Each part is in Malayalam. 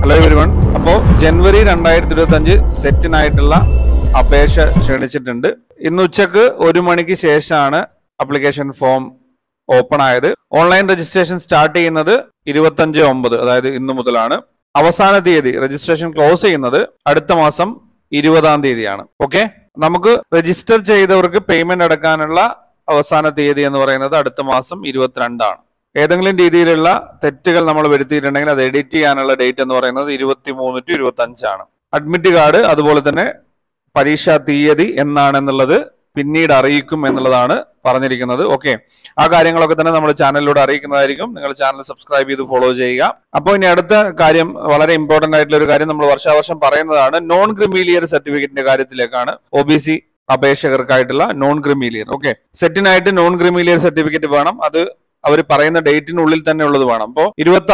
Hello everyone. അപ്പോൾ ജനുവരി 2025 സെറ്റിനായിട്ടുള്ള അപേക്ഷ ക്ഷണിച്ചിട്ടുണ്ട്. ഇന്ന് ഉച്ചക്ക് 1 മണിക്ക് ശേഷമാണ് അപ്ലിക്കേഷൻ ഫോം ഓപ്പൺ ആയത്. ഓൺലൈൻ രജിസ്ട്രേഷൻ സ്റ്റാർട്ട് ചെയ്യുന്നത് 25/9, അതായത് ഇന്ന് മുതലാണ്. അവസാന തീയതി രജിസ്ട്രേഷൻ ക്ലോസ് ചെയ്യുന്നത് അടുത്ത മാസം 20-ാം തീയതിയാണ്. ഓക്കെ, നമുക്ക് രജിസ്റ്റർ ചെയ്തവർക്ക് പേയ്മെന്റ് അടക്കാനുള്ള അവസാന തീയതി എന്ന് പറയുന്നത് അടുത്ത മാസം 22 ആണ്. ഏതെങ്കിലും രീതിയിലുള്ള തെറ്റുകൾ നമ്മൾ വരുത്തിയിട്ടുണ്ടെങ്കിൽ അത് എഡിറ്റ് ചെയ്യാനുള്ള ഡേറ്റ് എന്ന് പറയുന്നത് 23 to 25 ആണ്. അഡ്മിറ്റ് കാർഡ് അതുപോലെ തന്നെ പരീക്ഷാ തീയതി എന്നാണെന്നുള്ളത് പിന്നീട് അറിയിക്കും എന്നുള്ളതാണ് പറഞ്ഞിരിക്കുന്നത്. ഓക്കെ, ആ കാര്യങ്ങളൊക്കെ തന്നെ നമ്മുടെ ചാനലിലൂടെ അറിയിക്കുന്നതായിരിക്കും. നിങ്ങൾ ചാനൽ സബ്സ്ക്രൈബ് ചെയ്ത് ഫോളോ ചെയ്യുക. അപ്പോൾ ഇനി അടുത്ത കാര്യം, വളരെ ഇമ്പോർട്ടന്റ് ആയിട്ടുള്ള ഒരു കാര്യം നമ്മൾ വർഷാവർഷം പറയുന്നതാണ്, നോൺ ക്രിമീലിയർ സർട്ടിഫിക്കറ്റിന്റെ കാര്യത്തിലേക്കാണ്. OBC അപേക്ഷകർക്കായിട്ടുള്ള നോൺ ക്രിമീലിയർ. ഓക്കെ, സെറ്റിനായിട്ട് നോൺ ക്രിമീലിയർ സർട്ടിഫിക്കറ്റ് വേണം. അത് അവർ പറയുന്ന ഡേറ്റിനുള്ളിൽ തന്നെ ഉള്ളത് വേണം. അപ്പോൾ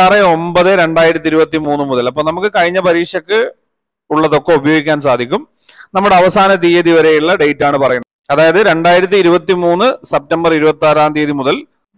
26/9/2023 മുതൽ, അപ്പൊ നമുക്ക് കഴിഞ്ഞ പരീക്ഷയ്ക്ക് ഉള്ളതൊക്കെ ഉപയോഗിക്കാൻ സാധിക്കും. നമ്മുടെ അവസാന തീയതി വരെയുള്ള ഡേറ്റ് ആണ് പറയുന്നത്. അതായത് 2023 സെപ്റ്റംബർ 26-ാം തീയതി മുതൽ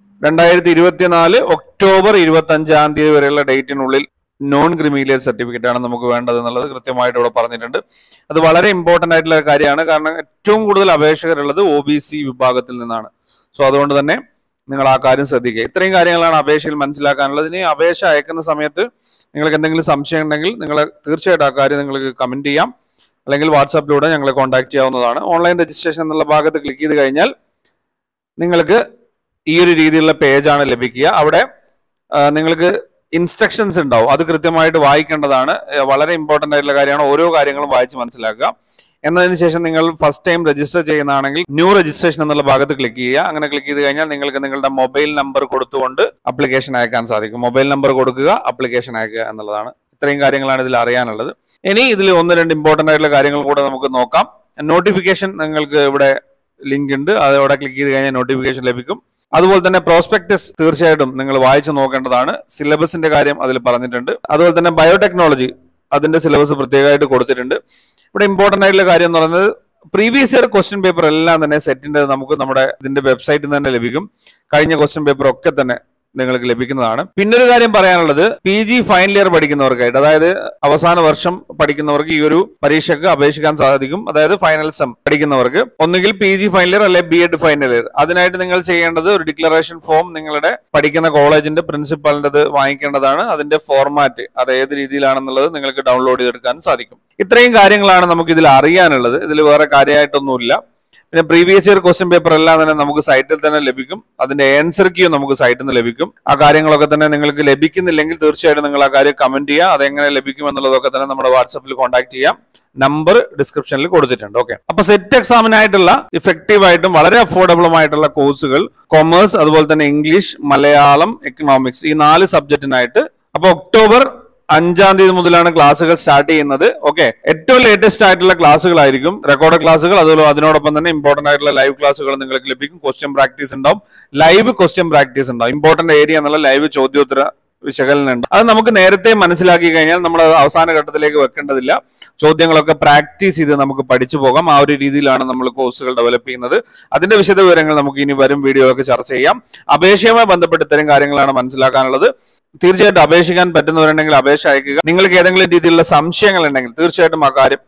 2024 ഒക്ടോബർ 25-ാം തീയതി വരെയുള്ള ഡേറ്റിനുള്ളിൽ നോൺ ക്രിമീലിയർ സർട്ടിഫിക്കറ്റ് ആണ് നമുക്ക് വേണ്ടത് എന്നുള്ളത് കൃത്യമായിട്ട് ഇവിടെ പറഞ്ഞിട്ടുണ്ട്. അത് വളരെ ഇമ്പോർട്ടന്റ് ആയിട്ടുള്ള കാര്യമാണ്. കാരണം ഏറ്റവും കൂടുതൽ അപേക്ഷകരുള്ളത് OBC വിഭാഗത്തിൽ നിന്നാണ്. സോ അതുകൊണ്ട് തന്നെ നിങ്ങൾ ആ കാര്യം ശ്രദ്ധിക്കുക. ഇത്രയും കാര്യങ്ങളാണ് അപേക്ഷയിൽ മനസ്സിലാക്കാനുള്ളത്. ഇനി അപേക്ഷ അയക്കുന്ന സമയത്ത് നിങ്ങൾക്ക് എന്തെങ്കിലും സംശയം ഉണ്ടെങ്കിൽ നിങ്ങൾ തീർച്ചയായിട്ടും ആ കാര്യം നിങ്ങൾക്ക് കമന്റ് ചെയ്യാം, അല്ലെങ്കിൽ വാട്സാപ്പിലൂടെ ഞങ്ങളെ കോൺടാക്ട് ചെയ്യാവുന്നതാണ്. ഓൺലൈൻ രജിസ്ട്രേഷൻ എന്നുള്ള ഭാഗത്ത് ക്ലിക്ക് ചെയ്ത് കഴിഞ്ഞാൽ നിങ്ങൾക്ക് ഈ ഒരു രീതിയിലുള്ള പേജാണ് ലഭിക്കുക. അവിടെ നിങ്ങൾക്ക് ഇൻസ്ട്രക്ഷൻസ് ഉണ്ടാവും, അത് കൃത്യമായിട്ട് വായിക്കേണ്ടതാണ്. വളരെ ഇമ്പോർട്ടന്റ് ആയിട്ടുള്ള കാര്യമാണ്. ഓരോ കാര്യങ്ങളും വായിച്ച് മനസ്സിലാക്കുക. എന്നതിന് ശേഷം നിങ്ങൾ ഫസ്റ്റ് ടൈം രജിസ്റ്റർ ചെയ്യുന്നതാണെങ്കിൽ ന്യൂ രജിസ്ട്രേഷൻ എന്നുള്ള ഭാഗത്ത് ക്ലിക്ക് ചെയ്യുക. അങ്ങനെ ക്ലിക്ക് ചെയ്ത് കഴിഞ്ഞാൽ നിങ്ങൾക്ക് നിങ്ങളുടെ മൊബൈൽ നമ്പർ കൊടുത്തുകൊണ്ട് അപ്ലിക്കേഷൻ അയക്കാൻ സാധിക്കും. മൊബൈൽ നമ്പർ കൊടുക്കുക, അപ്ലിക്കേഷൻ അയക്കുക എന്നുള്ളതാണ്. ഇത്രയും കാര്യങ്ങളാണ് ഇതിൽ അറിയാനുള്ളത്. ഇനി ഇതിൽ 1-2 ഇമ്പോർട്ടന്റ് ആയിട്ടുള്ള കാര്യങ്ങൾ കൂടെ നമുക്ക് നോക്കാം. നോട്ടിഫിക്കേഷൻ നിങ്ങൾക്ക് ഇവിടെ ലിങ്ക് ഉണ്ട്, അതോടെ ക്ലിക്ക് ചെയ്ത് കഴിഞ്ഞാൽ നോട്ടിഫിക്കേഷൻ ലഭിക്കും. അതുപോലെ തന്നെ പ്രോസ്പെക്ടസ് തീർച്ചയായിട്ടും നിങ്ങൾ വായിച്ചു നോക്കേണ്ടതാണ്. സിലബസിന്റെ കാര്യം അതിൽ പറഞ്ഞിട്ടുണ്ട്. അതുപോലെ തന്നെ ബയോടെക്നോളജി അതിന്റെ സിലബസ് പ്രത്യേകമായിട്ട് കൊടുത്തിട്ടുണ്ട്. ഇവിടെ ഇമ്പോർട്ടന്റ് ആയിട്ടുള്ള കാര്യം എന്ന് പറയുന്നത് പ്രീവിയസ് ഇയർ ക്വസ്റ്റ്യൻ പേപ്പർ എല്ലാം തന്നെ സെറ്റിന്റെ നമുക്ക് നമ്മുടെ ഇതിന്റെ വെബ്സൈറ്റിൽ നിന്ന് തന്നെ ലഭിക്കും. കഴിഞ്ഞ ക്വസ്റ്റ്യൻ പേപ്പർ ഒക്കെ തന്നെ നിങ്ങൾക്ക് ലഭിക്കുന്നതാണ്. പിന്നൊരു കാര്യം പറയാനുള്ളത്, PG ഫൈനൽ ഇയർ പഠിക്കുന്നവർക്കായിട്ട്, അതായത് അവസാന വർഷം പഠിക്കുന്നവർക്ക് ഈ ഒരു പരീക്ഷയ്ക്ക് അപേക്ഷിക്കാൻ സാധിക്കും. അതായത് ഫൈനൽ സെം പഠിക്കുന്നവർക്ക് ഒന്നുകിൽ PG ഫൈനൽ ഇയർ അല്ലെങ്കിൽ B.Ed ഫൈനൽ ഇയർ. അതിനായിട്ട് നിങ്ങൾ ചെയ്യേണ്ടത് ഒരു ഡിക്ലറേഷൻ ഫോം നിങ്ങളുടെ പഠിക്കുന്ന കോളേജിന്റെ പ്രിൻസിപ്പാളിന്റെ വാങ്ങിക്കേണ്ടതാണ്. അതിന്റെ ഫോർമാറ്റ് അത് ഏത് രീതിയിലാണെന്നുള്ളത് നിങ്ങൾക്ക് ഡൗൺലോഡ് ചെയ്തെടുക്കാൻ സാധിക്കും. ഇത്രയും കാര്യങ്ങളാണ് നമുക്ക് ഇതിൽ അറിയാനുള്ളത്. ഇതിൽ വേറെ കാര്യമായിട്ടൊന്നുമില്ല. പിന്നെ പ്രീവിയസ് ഇയർ ക്വസ്റ്റ്യൻ പേപ്പർ എല്ലാം തന്നെ നമുക്ക് സൈറ്റിൽ തന്നെ ലഭിക്കും. അതിന്റെ ആൻസർ കീ നമുക്ക് സൈറ്റിൽ നിന്ന് ലഭിക്കും. ആ കാര്യങ്ങളൊക്കെ തന്നെ നിങ്ങൾക്ക് ലഭിക്കുന്നില്ലെങ്കിൽ തീർച്ചയായിട്ടും നിങ്ങൾ ആ കാര്യം കമന്റ് ചെയ്യുക. അതെങ്ങനെ ലഭിക്കും എന്നുള്ളതൊക്കെ തന്നെ നമ്മുടെ വാട്സാപ്പിൽ കോൺടാക്ട് ചെയ്യാം. നമ്പർ ഡിസ്ക്രിപ്ഷനിൽ കൊടുത്തിട്ടുണ്ട്. ഓക്കെ, അപ്പൊ സെറ്റ് എക്സാമിനായിട്ടുള്ള ഇഫക്റ്റീവ് ആയിട്ടും വളരെ അഫോർഡബിളുമായിട്ടുള്ള കോഴ്സുകൾ കൊമേഴ്സ്, അതുപോലെ തന്നെ ഇംഗ്ലീഷ്, മലയാളം, എക്കണോമിക്സ്, ഈ 4 സബ്ജക്റ്റിനായിട്ട്. അപ്പൊ ഒക്ടോബർ 5-ാം തീയതി മുതലാണ് ക്ലാസ്സുകൾ സ്റ്റാർട്ട് ചെയ്യുന്നത്. ഓക്കെ, ഏറ്റവും ലേറ്റസ്റ്റ് ആയിട്ടുള്ള ക്ലാസ്സുകളായിരിക്കും, റെക്കോർഡ് ക്ലാസ്സുകൾ. അതുപോലെ അതിനോടൊപ്പം തന്നെ ഇമ്പോർട്ടന്റ് ആയിട്ടുള്ള ലൈവ് ക്ലാസ്സുകൾ നിങ്ങൾക്ക് ലഭിക്കും. ക്വസ്റ്റ്യൻ പ്രാക്ടീസ് ഉണ്ടാവും, ലൈവ് ക്വസ്റ്റ്യൻ പ്രാക്ടീസ് ഉണ്ടാവും. ഇമ്പോർട്ടന്റ് ഏരിയ എന്നുള്ള ലൈവ് ചോദ്യോത്തര വിശകലനം ഉണ്ട്. അത് നമുക്ക് നേരത്തെ മനസ്സിലാക്കി കഴിഞ്ഞാൽ നമ്മൾ അവസാന ഘട്ടത്തിലേക്ക് വെക്കേണ്ടതില്ല. ചോദ്യങ്ങളൊക്കെ പ്രാക്ടീസ് ചെയ്ത് നമുക്ക് പഠിച്ചു പോകാം. ആ ഒരു രീതിയിലാണ് നമ്മൾ കോഴ്സുകൾ ഡെവലപ്പ് ചെയ്യുന്നത്. അതിന്റെ വിശദ വിവരങ്ങൾ നമുക്ക് ഇനി വരും വീഡിയോയൊക്കെ ചർച്ച ചെയ്യാം. അപേക്ഷയുമായി ബന്ധപ്പെട്ട് ഇത്തരം കാര്യങ്ങളാണ് മനസ്സിലാക്കാനുള്ളത്. തീർച്ചയായിട്ടും അപേക്ഷിക്കാൻ പറ്റുന്നവരുണ്ടെങ്കിൽ അപേക്ഷ അയക്കുക. നിങ്ങൾക്ക് ഏതെങ്കിലും രീതിയിലുള്ള സംശയങ്ങൾ ഉണ്ടെങ്കിൽ തീർച്ചയായിട്ടും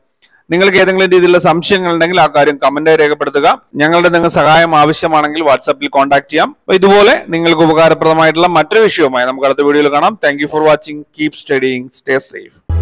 ആ കാര്യം കമന്റായി രേഖപ്പെടുത്തുക. ഞങ്ങളുടെ സഹായം ആവശ്യമാണെങ്കിൽ വാട്സാപ്പിൽ കോൺടാക്ട് ചെയ്യാം. ഇതുപോലെ നിങ്ങൾക്ക് ഉപകാരപ്രദമായിട്ടുള്ള മറ്റൊരു വിഷയവുമായി നമുക്ക് അടുത്ത വീഡിയോയിൽ കാണാം. Thank you for watching. Keep studying. Stay safe.